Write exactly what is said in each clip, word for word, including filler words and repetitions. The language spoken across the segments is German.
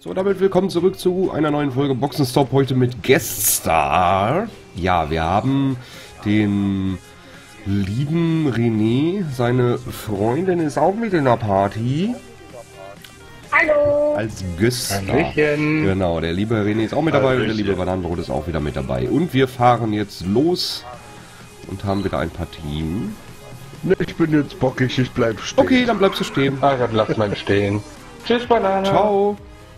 So, damit willkommen zurück zu einer neuen Folge Boxenstopp, heute mit Gueststar. Ja, wir haben den lieben René, seine Freundin ist auch mit in der Party. Hallo! Als Gueststar. Hallöchen. Genau, der liebe René ist auch mit dabei Hallöchen. und der liebe Bananenbrot ist auch wieder mit dabei. Und wir fahren jetzt los und haben wieder ein paar Team. Ne, ich bin jetzt bockig, ich bleib stehen. Okay, dann bleibst du stehen. Ah, dann lass mal stehen. Tschüss, Banane. Ciao.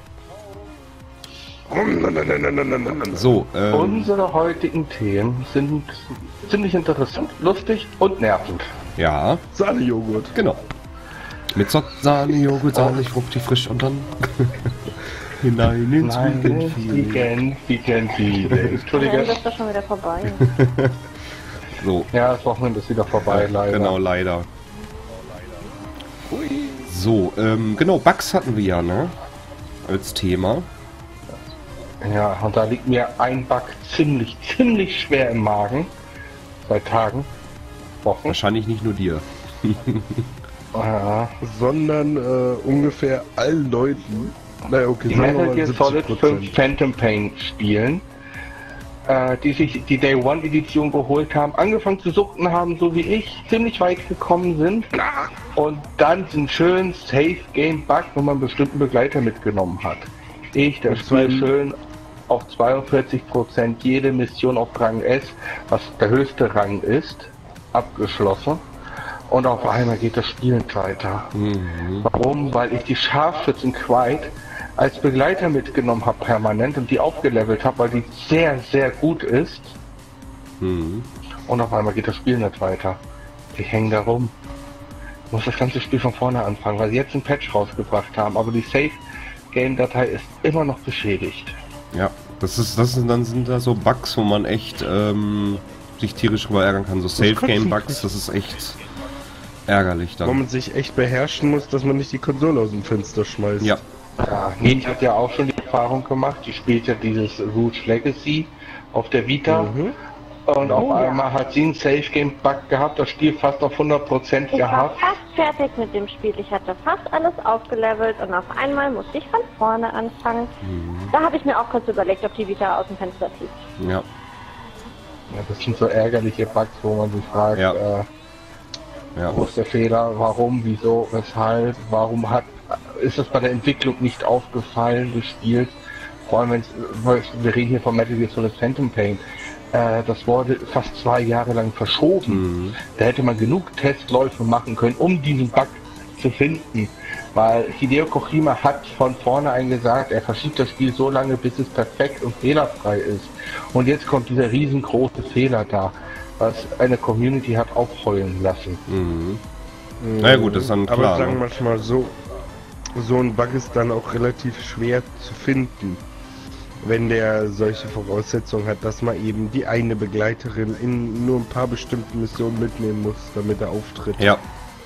So, ähm, Unsere heutigen Themen sind ziemlich interessant, lustig und nervend. ja, Sahnejoghurt. genau. Mit so Sahne, Joghurt, sahnig, fruchtig, frisch und dann hinein ins Weekend. Weekend, Weekend, Weekend. Ja, Entschuldige. das ist doch schon wieder vorbei. So, Ja, das Wochenende ist wieder vorbei, leider. genau, leider. So, ähm, genau, Bugs hatten wir ja, ne? Als Thema. Ja, und da liegt mir ein Bug ziemlich, ziemlich schwer im Magen. Seit Tagen, Wochen. Wahrscheinlich nicht nur dir. Ja. Sondern äh, ungefähr allen Leuten. Naja, okay, Die sagen wir Metal mal Gear Solid siebzig fünf Prozent. Phantom Pain spielen, äh, die sich die Day One Edition geholt haben, angefangen zu suchten haben, so wie ich, ziemlich weit gekommen sind und dann einen schönen Safe Game Bug, wenn man einen bestimmten Begleiter mitgenommen hat. Ich, das Spiel schön auf zweiundvierzig Prozent jede Mission auf Rang S, was der höchste Rang ist, abgeschlossen. Und auf einmal geht das Spiel nicht weiter. Mhm. Warum? Weil ich die Scharfschützen Quiet als Begleiter mitgenommen habe permanent und die aufgelevelt habe, weil die sehr, sehr gut ist. Mhm. Und auf einmal geht das Spiel nicht weiter. Ich hänge da rum. Ich muss das ganze Spiel von vorne anfangen, weil sie jetzt einen Patch rausgebracht haben, aber die Save-Game-Datei ist immer noch beschädigt. Ja, das ist, das sind, dann sind da so Bugs, wo man echt ähm, sich tierisch drüber ärgern kann. So Safe-Game-Bugs, das ist echt ärgerlich Wo dann. man sich echt beherrschen muss, dass man nicht die Konsole aus dem Fenster schmeißt. Ja, Ja, Nini hat ja auch schon die Erfahrung gemacht, die spielt ja dieses Rouge Legacy auf der Vita. Mhm. Und auf Oh, ja. einmal hat sie einen Safe-Game-Bug gehabt, das Spiel fast auf hundert Prozent Ich war gehabt. fast fertig mit dem Spiel. Ich hatte fast alles aufgelevelt und auf einmal musste ich von vorne anfangen. Da habe ich mir auch kurz überlegt, ob die Vita aus dem Fenster fliegt. ja, Ja, das sind so ärgerliche Bugs, wo man sich fragt, Ja. äh, ja. wo ist der Fehler, warum, wieso, weshalb, warum hat, ist es bei der Entwicklung nicht aufgefallen, des Spiels, vor allem wenn wir reden hier von Metal Gear Solid Phantom Pain, äh, das wurde fast zwei Jahre lang verschoben. Mhm. Da hätte man genug Testläufe machen können, um diesen Bug zu finden, weil Hideo Kojima hat von vornherein gesagt, er verschiebt das Spiel so lange, bis es perfekt und fehlerfrei ist. Und jetzt kommt dieser riesengroße Fehler da, was eine Community hat aufheulen lassen. Mhm. Na ja, gut, das ist dann klar, Aber sagen ne? wir mal so, so ein Bug ist dann auch relativ schwer zu finden, wenn der solche Voraussetzungen hat, dass man eben die eine Begleiterin in nur ein paar bestimmten Missionen mitnehmen muss, damit er auftritt. Ja.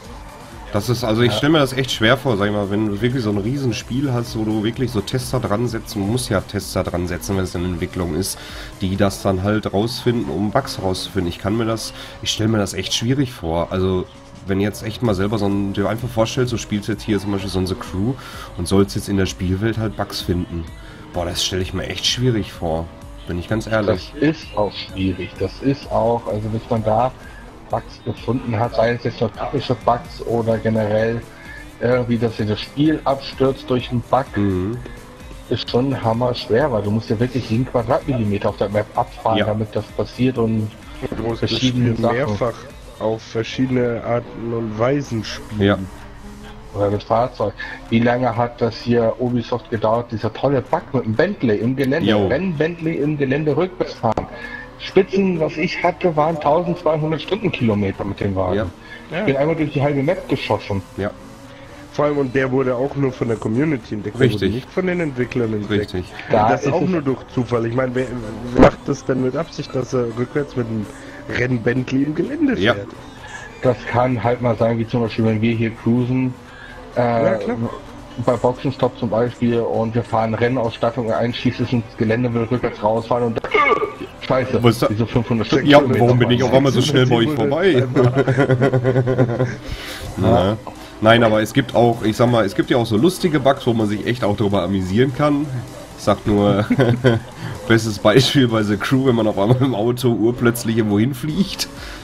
Das ist, also ich stelle mir das echt schwer vor, sag ich mal, wenn du wirklich so ein Riesenspiel hast, wo du wirklich so Tester dran setzen, du musst ja Tester dran setzen, wenn es in Entwicklung ist, die das dann halt rausfinden, um Bugs rauszufinden. Ich kann mir das, ich stelle mir das echt schwierig vor. Also wenn jetzt echt mal selber so ein, dir einfach vorstellst, du spielst jetzt hier zum Beispiel so ein The Crew und sollst jetzt in der Spielwelt halt Bugs finden. Boah, das stelle ich mir echt schwierig vor, bin ich ganz ehrlich. Das ist auch schwierig, das ist auch, also bis man da Bugs gefunden hat, sei es jetzt nur typische Bugs oder generell irgendwie, dass sich das Spiel abstürzt durch einen Bug, Mhm. ist schon hammer schwer, weil du musst ja wirklich jeden Quadratmillimeter auf der Map abfahren, Ja. damit das passiert und Du musst das verschiedene Spiel Sachen. mehrfach auf verschiedene Arten und Weisen spielen. Ja. oder mit Fahrzeug. Wie lange hat das hier Ubisoft gedauert, dieser tolle Bug mit dem Bentley im Gelände, Jo. wenn Bentley im Gelände rückwärts fahren. Spitzen, was ich hatte, waren eintausendzweihundert Stundenkilometer mit dem Wagen. Ja. Ich bin einmal durch die halbe Map geschossen. Ja, Vor allem, und der wurde auch nur von der Community entdeckt, der Richtig. wurde nicht von den Entwicklern entdeckt. richtig. Da das ist auch es- nur durch Zufall. Ich meine, wer, wer macht das denn mit Absicht, dass er rückwärts mit einem Renn-Bentley im Gelände Ja. fährt? Das kann halt mal sein, wie zum Beispiel, wenn wir hier cruisen, äh, Ja, klar. bei Boxenstopp zum Beispiel, und wir fahren Rennausstattung ein, schießt es ins Gelände, will rückwärts rausfahren und scheiße, Was ist da- diese fünfhundert Stück. Ja, warum bin ich auf einmal so schnell bei euch vorbei? Na, Nein, aber es gibt auch, ich sag mal, es gibt ja auch so lustige Bugs, wo man sich echt auch darüber amüsieren kann. Ich sag nur, bestes Beispiel bei The Crew, wenn man auf einmal im Auto urplötzlich irgendwo hinfliegt.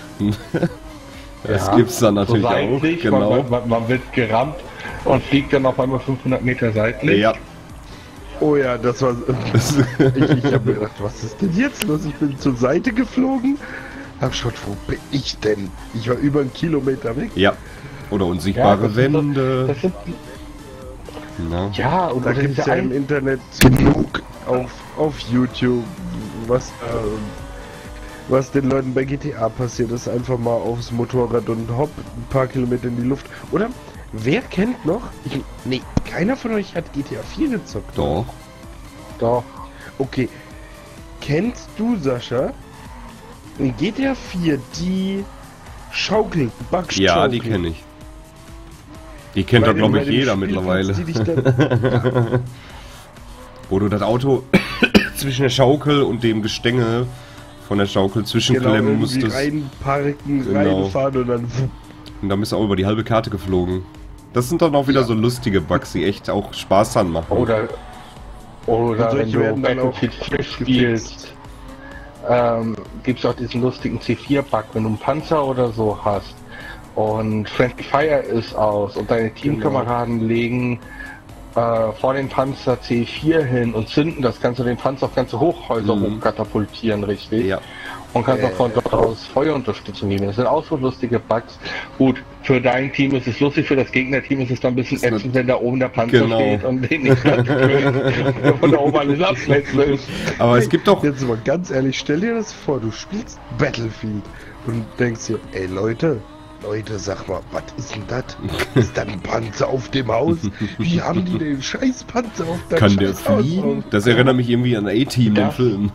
Das Ja, gibt's dann natürlich so auch. seitlich, Genau. man, man, man wird gerammt und fliegt dann auf einmal fünfhundert Meter seitlich. Ja. Oh ja, das war. ich ich habe mir gedacht, was ist denn jetzt los? Ich bin zur Seite geflogen. Hab schon, wo bin ich denn? Ich war über einen Kilometer weg. Ja. Oder unsichtbare das sind so- Wände. Das sind, Na. ja, und Da oder gibt es diese ja im ein- Internet genug auf, auf YouTube, was, äh, was den Leuten bei G T A passiert ist. Einfach mal aufs Motorrad und hopp, ein paar Kilometer in die Luft. Oder, wer kennt noch? Ich, nee, keiner von euch hat G T A vier gezockt. Doch. Doch. Okay. Kennst du, Sascha, in G T A vier die Schaukel, Backschaukel? Ja, die kenne ich. Die kennt Bei doch, dem- glaube bei ich, dem jeder Spiel mittlerweile. kannst du dich dann- Wo du das Auto zwischen der Schaukel und dem Gestänge von der Schaukel genau, zwischenklemmen irgendwie musstest. reinparken, Genau. reinfahren und dann... Und dann bist du auch über die halbe Karte geflogen. Das sind dann auch wieder so lustige Bugs, die echt auch Spaß dran machen. Oder, oder Und solche wenn du werden dann auch Battlefield vier spielst, ähm, gibt es auch diesen lustigen C vier Bug, wenn du einen Panzer oder so hast und Friendly Fire ist aus und deine Teamkameraden legen äh, vor den Panzer C vier hin und zünden das, kannst du den Panzer auf ganze Hochhäuser Mhm. hochkatapultieren, richtig? Ja. Und kannst Äh. auch von dort aus Feuerunterstützung geben. Das sind auch so lustige Bugs. Gut, für dein Team ist es lustig, für das Gegnerteam ist es dann ein bisschen Ist ätzend, wenn da oben der Panzer Genau. steht und den nicht ganz und von da oben alles abschmelzen will. Aber es gibt doch. Jetzt mal ganz ehrlich, stell dir das vor, du spielst Battlefield und denkst dir, ey Leute, Leute, sag mal, was ist denn das? Ist da ein Panzer auf dem Haus? Wie haben die den scheiß Panzer auf dem Kann der scheiß Haus fliegen? drauf? Das erinnert mich irgendwie an A-Team, den Ja. Film.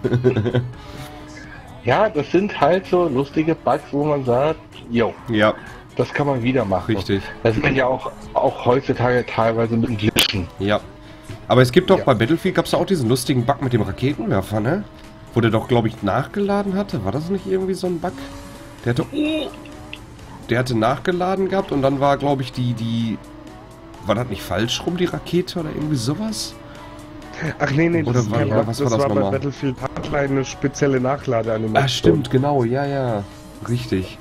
Ja, das sind halt so lustige Bugs, wo man sagt, jo, Ja, das kann man wieder machen. richtig. Das sind ja auch, auch heutzutage teilweise mit dem Glitchen. Ja. Aber es gibt doch Ja. bei Battlefield gab es auch diesen lustigen Bug mit dem Raketenwerfer, ne? Wo der doch, glaube ich, nachgeladen hatte. War das nicht irgendwie so ein Bug? Der hatte. Oh, der hatte nachgeladen gehabt und dann war, glaube ich, die, die. War das nicht falsch rum, die Rakete oder irgendwie sowas? Ach nee, nee, das, Oder ist war- kein oder Bug, was das war das war bei nochmal? Battlefield Hardline eine spezielle Nachladeanimation. Ah, stimmt, genau, ja, ja. Richtig.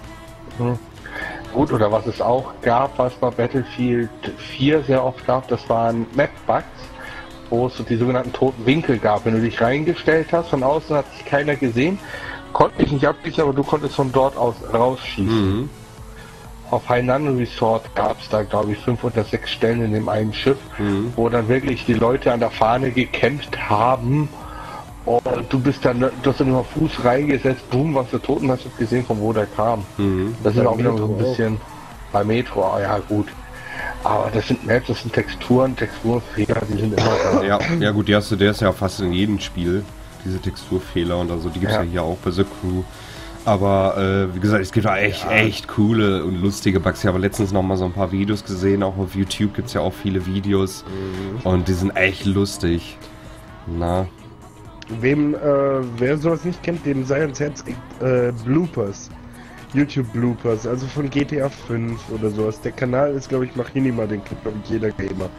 Gut, oder was es auch gab, was bei Battlefield vier sehr oft gab, das waren Map-Bugs, wo es so die sogenannten toten Winkel gab. Wenn du dich reingestellt hast, von außen hat sich keiner gesehen, konnte ich nicht abschießen, aber du konntest von dort aus rausschießen. Mhm. Auf Hainan Resort gab es da, glaube ich, fünf oder sechs Stellen in dem einen Schiff, Mhm. wo dann wirklich die Leute an der Fahne gekämpft haben. Und du bist dann, du hast dann immer Fuß reingesetzt, boom, was du Toten hast, du gesehen, von wo der kam. Mhm. Das ist Bei auch wieder so Metro ein bisschen bei Metro, ah, ja gut. Aber das sind Maps, das sind Texturen, Texturfehler, die sind immer da. Ja, ja gut, die hast du, der ist ja fast in jedem Spiel, diese Texturfehler und also die gibt es ja. Ja. hier auch bei The Crew. Aber äh, wie gesagt, es gibt da echt, echt coole und lustige Bugs. Ich habe letztens noch mal so ein paar Videos gesehen, auch auf YouTube gibt es ja auch viele Videos und die sind echt lustig. Na, Wem, äh, wer sowas nicht kennt, dem sei ans Herz äh, Bloopers. YouTube Bloopers, also von G T A fünf oder sowas. Der Kanal ist, glaube ich, Machinima, den kennt, glaube ich, jeder Gamer.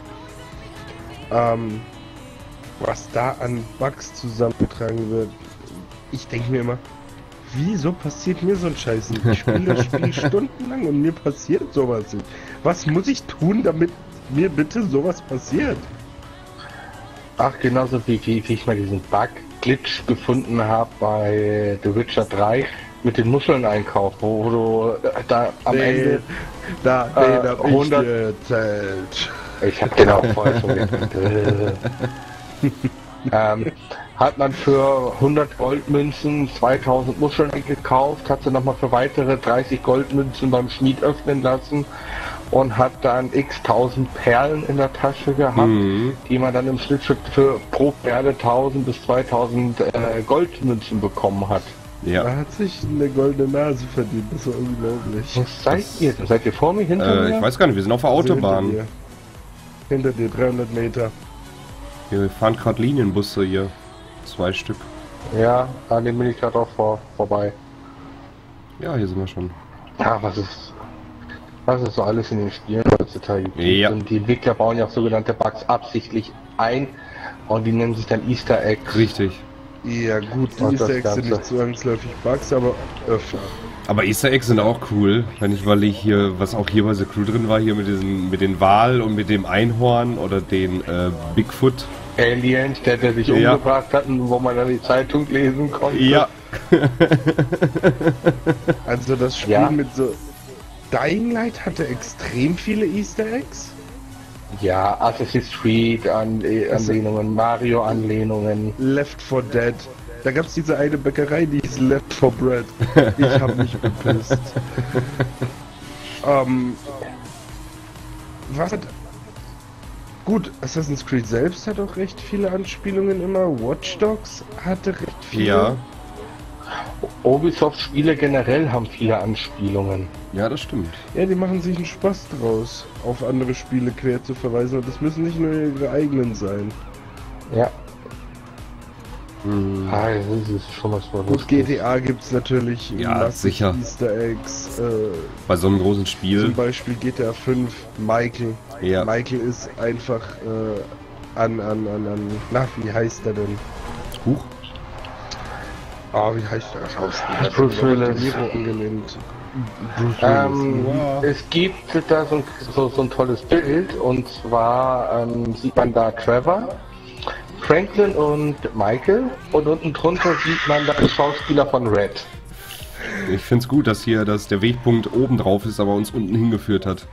Ähm, was da an Bugs zusammengetragen wird, ich denke mir immer, wieso passiert mir so ein Scheiß nicht? Ich spiele das Spiel stundenlang und mir passiert sowas nicht. Was muss ich tun, damit mir bitte sowas passiert? Ach, genauso wie, wie, wie ich mal diesen Bug-Glitch gefunden habe bei The Witcher drei mit den Muscheln einkaufen, wo du äh, da am Nee, Ende, da, nee, äh, da hab ich hundert dir erzählt. ich habe den auch vorher schon gedacht, äh. ähm, hat man für hundert Goldmünzen zweitausend Muscheln gekauft, hat sie nochmal für weitere dreißig Goldmünzen beim Schmied öffnen lassen und hat dann x tausend Perlen in der Tasche gehabt, Mhm. die man dann im Schnitt für, für pro Perle tausend bis zweitausend äh, Goldmünzen bekommen hat. ja. Da hat sich eine goldene Nase verdient, das war unglaublich. Was seid ihr denn? Seid ihr vor mir, hinter Äh, mir? ich weiß gar nicht, wir sind auf der Also Autobahn. Hinter dir, hinter dir dreihundert Meter. Wir fahren gerade Linienbusse hier. Zwei Stück. Ja, an dem bin ich gerade auch vor, vorbei. Ja, hier sind wir schon. Ja, was ist, was ist so alles in den Spielen, was heutzutage gibt. Ja. Und die Entwickler bauen ja auch sogenannte Bugs absichtlich ein und die nennen sich dann Easter Eggs. Richtig. Ja gut, die Und Easter das Eggs sind Ganze. nicht zwangsläufig Bugs, aber öfter. Aber Easter Eggs sind auch cool, wenn ich, weil ich hier, was auch hier bei The Crew drin war, hier mit diesen, mit den Wal und mit dem Einhorn oder den äh, Bigfoot. Aliens, der, der sich Ja. umgebracht hat und wo man dann die Zeitung lesen konnte. Ja. Also das Spiel Ja. mit so... Dying Light hatte extrem viele Easter Eggs. Ja, Assassin's Creed an, äh, Anlehnungen, Mario Anlehnungen. Left four Dead. Da gab es diese eine Bäckerei, die hieß Left four Bread. Ich hab mich bepisst. ähm, was hat... Gut, Assassin's Creed selbst hat auch recht viele Anspielungen immer. Watch Dogs hatte recht viele. Ja. Ubisoft-Spiele generell haben viele Anspielungen. Ja, das stimmt. Ja, die machen sich einen Spaß draus, auf andere Spiele quer zu verweisen. Und das müssen nicht nur ihre eigenen sein. Ja. Hm. Ah, das ist schon was Gut, Verrücktes. G T A gibt's natürlich Ja, massig sicher. Easter Eggs. Äh, Bei so einem großen zum Spiel. Beispiel G T A fünf, Michael. Ja. Michael ist einfach äh, an, an, an, an, na, wie heißt er denn? Huch. Ah, wie heißt der Schauspieler? Bruce Willis. De Niro angelehnt. Bruce Ähm, Wow. Es gibt da so ein, so, so ein tolles Bild und zwar ähm, sieht man da Trevor, Franklin und Michael und unten drunter sieht man da den Schauspieler von Red. Ich find's gut, dass hier dass der Wegpunkt oben drauf ist, aber uns unten hingeführt hat.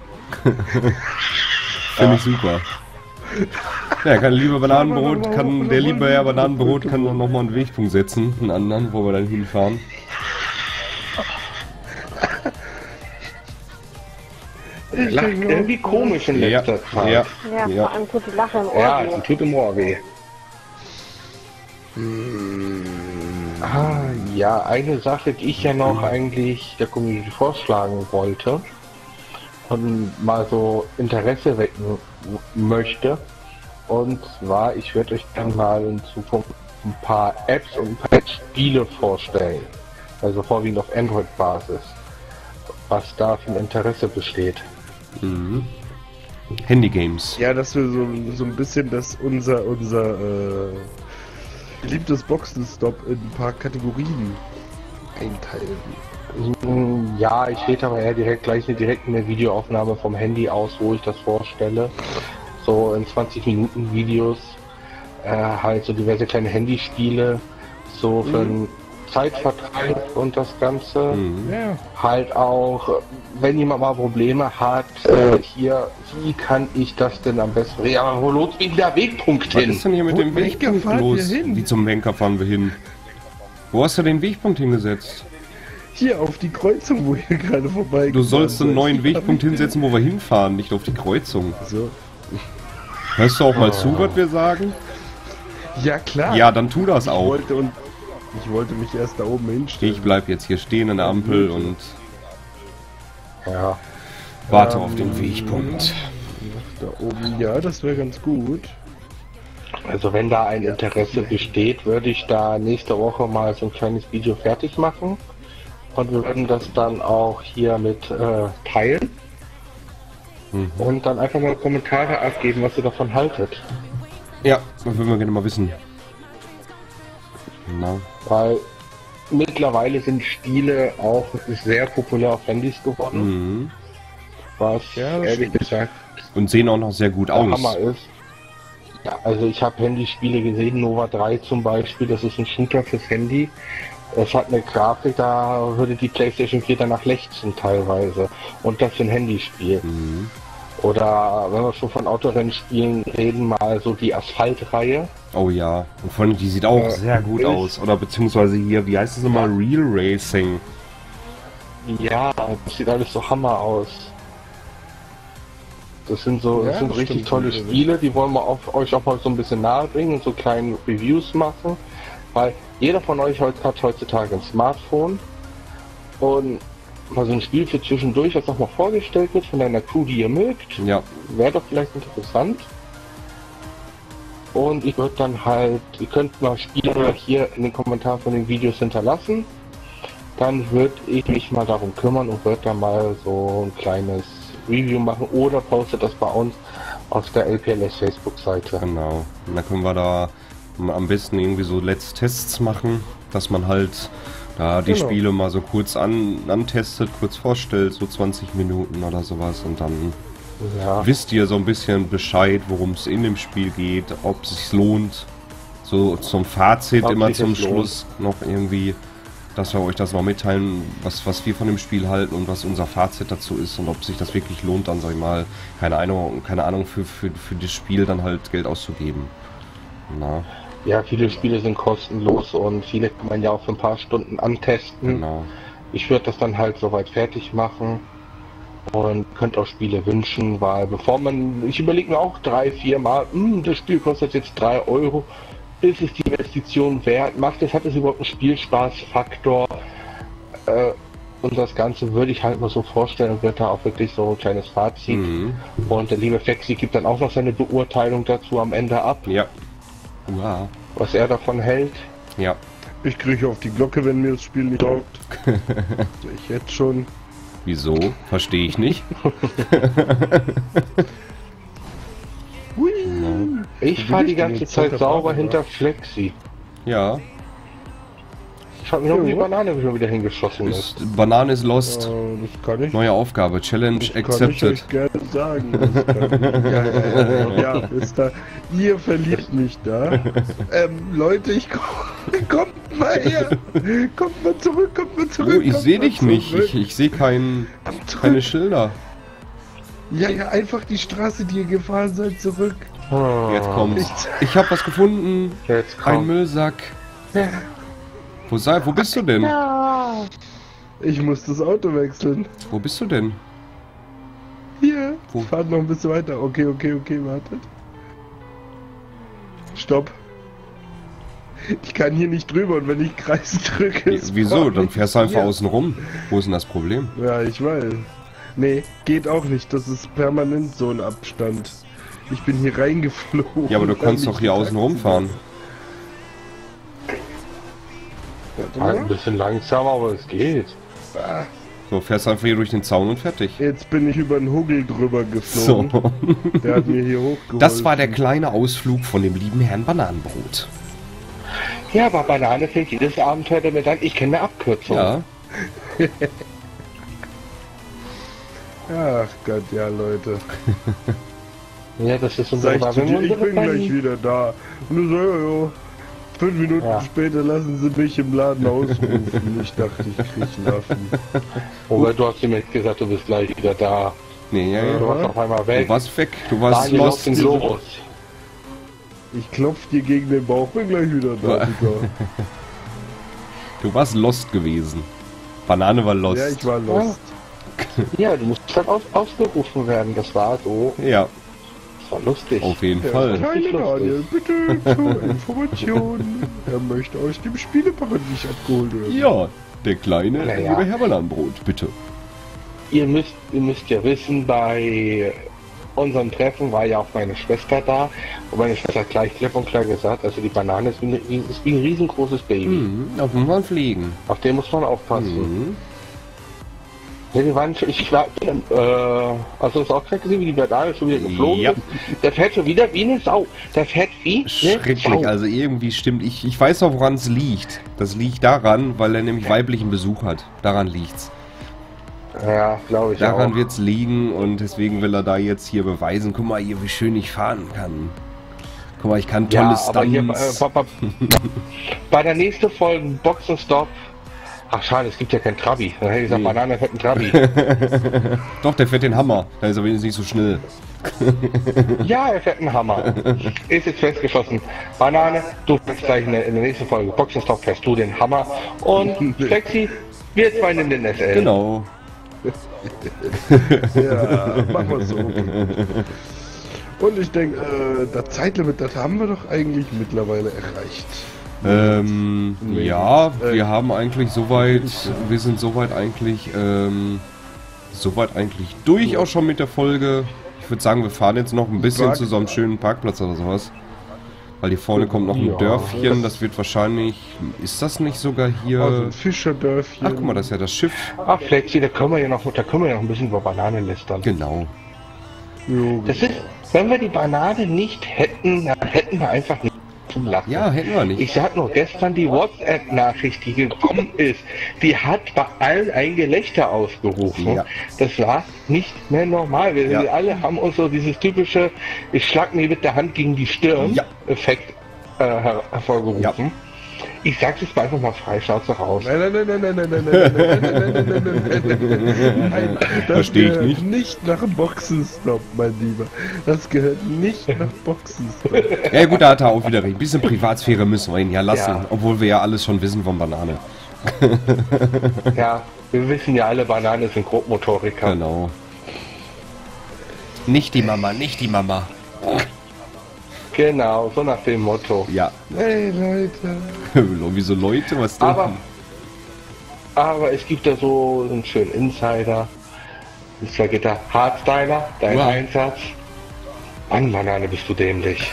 Finde ich super. Ja, kann lieber Bananenbrot, kann der liebe Herr Bananenbrot kann dann nochmal einen Wegpunkt setzen, einen anderen, wo wir dann hinfahren. Der lacht irgendwie komisch in Ja, letzter Zeit. ja, Ja, ja. vor allem tut die Lache im Ohr Ja, weh. die tut im Ohr weh. Ah, ja, eine Sache, die ich ja noch eigentlich der Community vorschlagen wollte und mal so Interesse wecken möchte. Und zwar, ich werde euch dann mal in Zukunft ein paar Apps und ein paar Spiele vorstellen. Also vorwiegend auf Android-Basis. Was da für ein Interesse besteht. Mhm. Handygames. Ja, dass wir so, so ein bisschen das unser unser äh, beliebtes Boxenstopp in ein paar Kategorien einteilen. Ja, ich rede aber eher direkt gleich eine direkt eine Videoaufnahme vom Handy aus, wo ich das vorstelle. So in zwanzig Minuten Videos. Äh, halt so diverse kleine Handyspiele. So für einen Zeitvertreib und das Ganze. Mhm. Ja. Halt auch, wenn jemand mal Probleme hat, äh, hier, wie kann ich das denn am besten? Ja, wo los wegen der Wegpunkt Was hin? ist denn hier mit Wo- dem welcher Wegpunkt fahren wir los? hin? Wie zum Lenker fahren wir hin? Wo hast du den Wegpunkt hingesetzt? Hier auf die Kreuzung, wo ihr gerade vorbei. Du sollst einen neuen Ja, Wegpunkt bitte. hinsetzen, wo wir hinfahren, nicht auf die Kreuzung. So. Hörst du auch mal zu, was wir sagen? Ja klar. Ja, dann tu das ich auch. wollte und ich wollte mich erst da oben hinstellen. Ich bleib jetzt hier stehen an der Ampel und Ja. warte Ähm, auf den Wegpunkt. Da oben, ja, das wäre ganz gut. Also wenn da ein Interesse besteht, würde ich da nächste Woche mal so ein kleines Video fertig machen und wir würden das dann auch hier mit äh, teilen Mhm. und dann einfach mal Kommentare abgeben, was ihr davon haltet. Ja, das würden wir gerne mal wissen. Na, Weil mittlerweile sind Spiele auch sehr populär auf Handys geworden, mhm. was Ja, das ehrlich stimmt. gesagt Und sehen auch noch sehr gut der aus. Hammer ist. Ja, also ich habe Handyspiele gesehen, Nova drei zum Beispiel, das ist ein Shooter fürs Handy. Es hat eine Grafik, da würde die PlayStation vier danach lechzen teilweise. Und das für ein Handyspiel. Mhm. Oder wenn wir schon von Autorennspielen reden, mal so die Asphalt-Reihe. Oh ja, und vor allem die sieht auch Äh, sehr gut ist- aus. Oder beziehungsweise hier, wie heißt es nochmal? Real Racing. Ja, das sieht alles so Hammer aus. Das sind so, Ja, das sind das richtig stimmt. tolle Spiele, die wollen wir auf, euch auch mal so ein bisschen nahe bringen und so kleine Reviews machen. Weil jeder von euch heut- hat heutzutage ein Smartphone und mal so ein Spiel für zwischendurch, was nochmal vorgestellt wird von einer Crew, die ihr mögt, Ja, wäre doch vielleicht interessant. Und ich würde dann halt, ihr könnt mal Spiele hier in den Kommentaren von den Videos hinterlassen. Dann würde ich mich mal darum kümmern und würde dann mal so ein kleines Review machen oder postet das bei uns auf der L P L S Facebook-Seite. Genau. Und dann können wir da am besten irgendwie so Let's Tests machen, dass man halt da die Genau. Spiele mal so kurz an, antestet, kurz vorstellt, so zwanzig Minuten oder sowas und dann Ja. wisst ihr so ein bisschen Bescheid, worum es in dem Spiel geht, ob es sich lohnt. So zum Fazit Ob immer sich zum es lohnt. Schluss noch irgendwie, dass wir euch das noch mitteilen, was, was wir von dem Spiel halten und was unser Fazit dazu ist und ob sich das wirklich lohnt, dann sag ich mal, keine Ahnung, keine Ahnung für, für, für das Spiel dann halt Geld auszugeben. Na, Ja, viele Spiele sind kostenlos und viele kann man ja auch für ein paar Stunden antesten. genau. Ich würde das dann halt soweit fertig machen und könnte auch Spiele wünschen, weil bevor man, ich überlege mir auch drei, vier Mal, hm, das Spiel kostet jetzt drei Euro, ist es die Investition wert, macht es, hat es überhaupt einen Spielspaßfaktor, äh, und das Ganze würde ich halt mal so vorstellen und wird da auch wirklich so ein kleines Fazit. Mhm. Und der liebe Flexi gibt dann auch noch seine Beurteilung dazu am Ende ab, Ja. Hurra. was er davon hält. Ja. Ich kriege auf die Glocke, wenn mir das Spiel nicht taugt. Ich jetzt schon. Wieso? Verstehe ich nicht. Hui. Ja. Ich fahre die ganze jetzt Zeit der sauber Fahrer, hinter Flexi. Ja. Ich habe mir noch Ja, die what? Banane schon wieder hingeschossen ist. Ist, Banane ist lost. Äh, das kann ich. Neue Aufgabe. Challenge Das kann ich accepted. euch gerne sagen. Das kann ich. Ja, ja, ja, ja, ist da. Ihr verliert mich da. Ähm, Leute, ich komm, kommt mal her. Kommt mal zurück, kommt mal zurück. Oh, ich kommt sehe mal dich nicht. zurück. Ich, ich sehe kein, Kommt zurück. keine Schilder. Ja, ja, einfach die Straße, die ihr gefahren seid, zurück. Jetzt kommt's. Ich- Ich habe was gefunden. Jetzt Ein kommt. Müllsack. Wo sei, wo bist du denn? Ja. Ich muss das Auto wechseln. Wo bist du denn? Hier. Wo? Fahrt noch ein bisschen weiter. Okay, okay, okay, wartet. Stopp. Ich kann hier nicht drüber und wenn ich Kreis drücke. ist Wieso? vorne Dann fährst du einfach hier. außen rum. Wo ist denn das Problem? Ja, ich weiß. Nee, geht auch nicht. Das ist permanent so ein Abstand. Ich bin hier reingeflogen. Ja, aber du weil kannst mich doch hier die außen rumfahren. Warte Halt ein mal. bisschen langsamer, aber es geht. Ah, So, fährst einfach hier durch den Zaun und fertig. jetzt bin ich über den Huggel drüber geflogen. So. Der hat mir hier hochgeholfen. Das war der kleine Ausflug von dem lieben Herrn Bananenbrot. Ja, aber Banane fehlt jedes Abenteuer damit an. Ich kenne eine Abkürzung. Ja. Ach Gott, ja, Leute. Ja, das ist Sag unser ich zu dir, ich unsere bin gleich beiden- wieder da. Und du so, ja, ja. Fünf Minuten Ja. später lassen sie mich im Laden ausrufen. Ich dachte, ich krieg Nerven. Oder du hast ihm jetzt gesagt, du bist gleich wieder da. Nee, ja, ja. Du warst auf einmal Du weg. warst weg. Du warst Daniel, was lost. ist denn los? Ich klopf dir gegen den Bauch, bin gleich wieder da. Digga. Du warst lost gewesen. Banane war lost. Ja, ich war lost. Ja, du musst dann aus, ausgerufen werden. Das war so. Ja, Das war lustig. auf jeden Der Fall. kleine Lustig. Daniel, bitte zur Information. Er möchte aus dem Spieleparadies abgeholt werden. Ja, der kleine, Na ja. liebe Herr Bananenbrot, bitte. Ihr müsst, ihr müsst ja wissen, bei unserem Treffen war ja auch meine Schwester da. Und meine Schwester hat gleich klipp und klar gesagt, also die Banane ist wie, eine, ist wie ein riesengroßes Baby. Mhm, auf dem Mann fliegen. Auf den muss man aufpassen. Mhm. Ja, die waren schon, ich war, äh, hast du das auch gerade gesehen, wie die Banane schon wieder geflogen Ja. ist? Der fährt schon wieder wie eine Sau. Der fährt wie eine Schrecklich, Sau. also irgendwie stimmt. Ich, ich weiß auch, woran es liegt. Das liegt daran, weil er nämlich weiblichen Besuch hat. Daran liegt's. Ja, glaube ich Daran auch. wird's liegen und deswegen will er da jetzt hier beweisen, guck mal hier, wie schön ich fahren kann. Guck mal, ich kann tolle Ja, aber hier, äh, Stunts. bei, bei, bei der nächsten Folge Box and Stop. Ach schade, es gibt ja kein Trabi. Dann hätte ich gesagt, Nee. Banane fährt ein Trabi. Doch, der fährt den Hammer. Da ist er wenigstens nicht so schnell. Ja, er fährt einen Hammer. Ist jetzt festgeschlossen. Banane, du fährst gleich in der, in der nächsten Folge Box and Stop, fährst du den Hammer. Und Flexi, wir zwei nehmen den S L. Genau. Ja, machen wir so. Und ich denke, äh, das Zeitlimit, das haben wir doch eigentlich mittlerweile erreicht. Ähm, Nee. ja, Äh, wir haben eigentlich soweit, wir sind soweit eigentlich, ähm, soweit eigentlich durch auch schon mit der Folge. Ich würde sagen, wir fahren jetzt noch ein bisschen Park- zu so einem schönen Parkplatz oder sowas. Weil hier vorne kommt noch ein Ja, Dörfchen, das- das wird wahrscheinlich... Ist das nicht sogar hier... Also ein Fischerdörfchen. Ach, guck mal, das ist ja das Schiff. Ach, Flexi, da können wir ja noch, da können wir ja noch ein bisschen über Bananen lästern. Genau. Jo, Das ist, wenn wir die Banane nicht hätten, dann hätten wir einfach nicht zulassen. Ja, hätten wir nicht. Ich sag nur, gestern die WhatsApp-Nachricht, die gekommen ist, die hat bei allen ein Gelächter ausgerufen. Ja. Das war nicht mehr normal. Wir, Ja. wir alle haben uns so dieses typische, ich schlag mir mit der Hand gegen die Stirn Ja. Effekt äh, her hervorgerufen. Ja. Ich sag jetzt mal einfach mal frei, Schnauze raus. Nein, nein, nein, nein, nein, nein, nein, nein, nein, nein, nein, nein, nein, nein, nein, das Versteh ich gehört nicht. nicht nach Boxenstopp, mein Lieber. Das gehört nicht nach Boxenstopp. Ja gut, da hat er auch wieder recht. Ein bisschen Privatsphäre müssen wir ihn ja lassen. Ja. Obwohl wir ja alles schon wissen von Banane. Ja, wir wissen ja alle, Banane sind Grobmotoriker. Genau. Nicht die Mama, nicht die Mama. Genau, so nach dem Motto. Ja. Hey, Leute. Wieso Leute, was denn? Aber, aber es gibt da so einen schönen Insider. Und zwar geht da Hardstyler, dein Wow. Einsatz. Mann, Banane, bist du dämlich.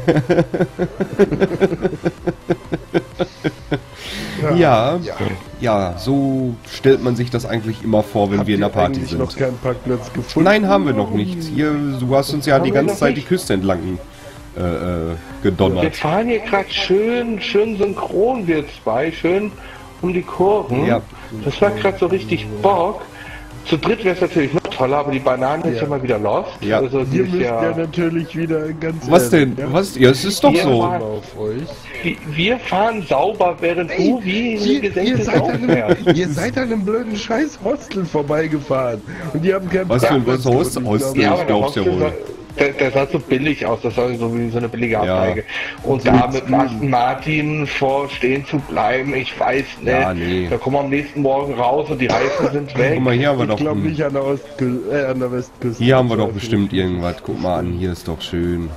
Ja, Ja. ja, so stellt man sich das eigentlich immer vor, wenn Habt wir in der ihr Party eigentlich sind. noch keinen Parkplatz gefunden? Nein, haben wir noch nicht. Hier, du hast uns ja Haben die wir ganze noch Zeit die nicht? Küste entlang äh, äh, Wir gedonnert. fahren hier gerade schön, schön synchron, wir zwei, schön um die Kurven. Ja. Das war gerade so richtig Bock. Zu dritt wäre es natürlich noch toller, aber die Banane ist Ja. ja mal wieder lost. Ja. Also die Ihr ist müsst ja, ja, natürlich wieder ganz Was denn? ehrlich, ja? Was? Ja, es ist doch Ja, so. aber- Auf euch. die, wir fahren sauber, während du wie ihr, eine ihr, gesenkte seid Sau an fährst. einem, ihr seid an einem blöden scheiß Hostel vorbeigefahren. Und die haben keinen Was für ein Parkplatz was gefunden. Hostel? Ich Ja, glaube, aber der glaub's ja Hostel wohl. sah, der, der sah so billig aus, das war so wie so eine billige Ja. Ableige. Und So da mit mit dem Aston Martin vorstehen zu bleiben, ich weiß nicht. Ja, nee. Da kommen wir am nächsten Morgen raus und die Reifen sind weg. Guck mal, hier haben wir Ich doch... glaube ein- nicht an der, Ostkü äh, an der Westküste. Hier haben wir doch Zweifel. bestimmt irgendwas. Guck mal an, hier ist doch schön.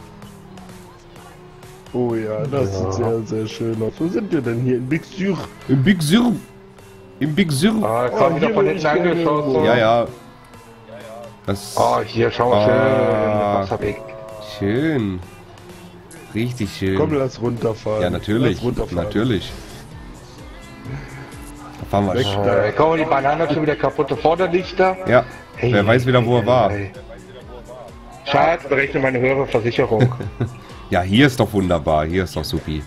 Oh ja, das sieht sehr, sehr schön aus. Wo sind wir denn hier? In Big Sur? Im Big Sur. Im Big Sur. Ah, Oh, komm wieder hier von will hinten ich gerne angeschossen. wohnen. Ja, ja. Das Oh, hier, schau mal, schön. Ah. Wasserweg. schön. Richtig schön. Komm, lass runterfahren. Ja, natürlich. Lass runterfahren. Natürlich. Da fahren wir. Weg sch- da. Äh, komm, die Banane hat schon wieder kaputte Vorderlichter. Ja. Hey, Wer weiß wieder, wo er war. hey. Schatz, berechne meine höhere Versicherung. Ja, hier ist doch wunderbar. Hier ist doch supi.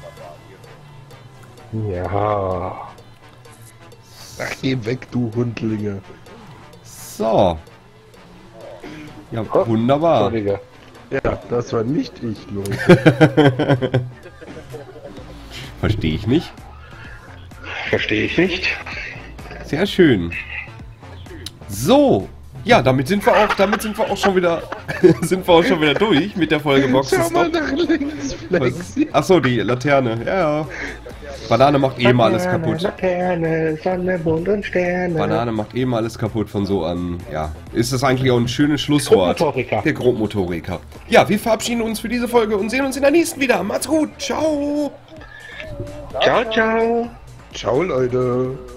Ja. Ach, geh weg, du Hundlinge. So. Ja, Oh, wunderbar. Entschuldige. Ja, das war nicht ich, Leute. Verstehe ich nicht. Verstehe ich nicht. Sehr schön. So. Ja, damit sind wir auch, damit sind wir auch schon wieder, sind wir auch schon wieder durch mit der Folge Schau mal Boxenstopp. nach links, Flexi. Achso, die Laterne. Ja, ja. Banane macht eh mal alles kaputt. Laterne, Sonne, Mond und Sterne. Banane macht eh mal alles kaputt von so an. Ja, ist das eigentlich auch ein schönes Schlusswort. Grobmotoriker. Der Grobmotoriker. Ja, wir verabschieden uns für diese Folge und sehen uns in der nächsten wieder. Macht's gut. Ciao. Ciao, ciao. Ciao, Leute.